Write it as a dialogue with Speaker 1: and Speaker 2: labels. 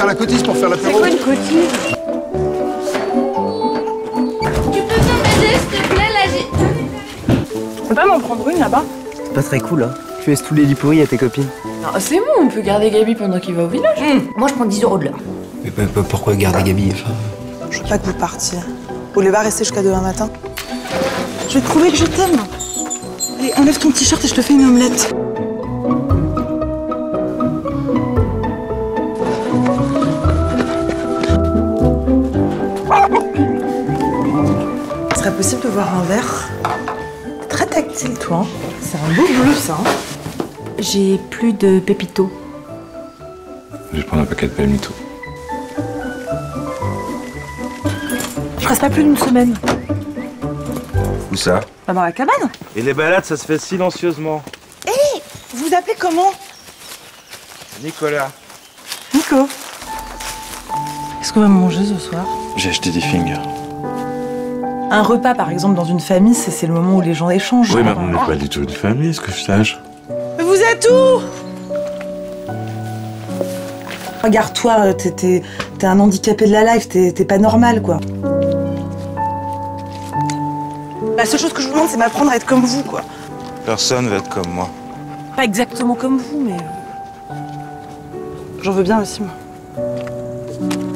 Speaker 1: faire la cotisse pour faire
Speaker 2: C'est
Speaker 1: l'apéro.
Speaker 2: quoi une cotisse?
Speaker 3: Tu peux bien m'aider, s'il te plaît, là, j'ai...
Speaker 2: Tu peux pas m'en prendre une là-bas?
Speaker 4: C'est pas très cool, hein. Tu laisses tous les lits pourris à tes copines.
Speaker 2: Non, c'est bon, on peut garder Gabi pendant qu'il va au village.
Speaker 5: Moi, je prends 10 € de l'heure.
Speaker 4: Mais pourquoi garder Gabi, enfin...
Speaker 6: Je veux pas que vous partiez. Vous voulez pas rester jusqu'à demain matin? Je vais te prouver que je t'aime. Allez, enlève ton t-shirt et je te fais une omelette. Ce serait possible de voir un verre? Très tactile, toi. C'est un beau bleu, ça.
Speaker 5: J'ai plus de pépito.
Speaker 7: Je vais prendre un paquet de palmito.
Speaker 6: Je reste pas plus d'une semaine.
Speaker 7: Où ça?
Speaker 6: Bah, dans la cabane.
Speaker 8: Et les balades, ça se fait silencieusement.
Speaker 6: Vous vous appelez comment?
Speaker 8: Nicolas.
Speaker 6: Nico. Qu'est-ce qu'on va manger ce soir?
Speaker 7: J'ai acheté des fingers.
Speaker 6: Un repas, par exemple, dans une famille, c'est le moment où les gens échangent.
Speaker 7: Oui, mais on n'est pas du tout une famille, ce que je sache.
Speaker 6: Mais vous êtes où? Regarde-toi, t'es un handicapé de la life, t'es pas normal, quoi. La seule chose que je vous demande, c'est m'apprendre à être comme vous, quoi.
Speaker 8: Personne va être comme moi.
Speaker 6: Pas exactement comme vous, mais... J'en veux bien aussi, moi.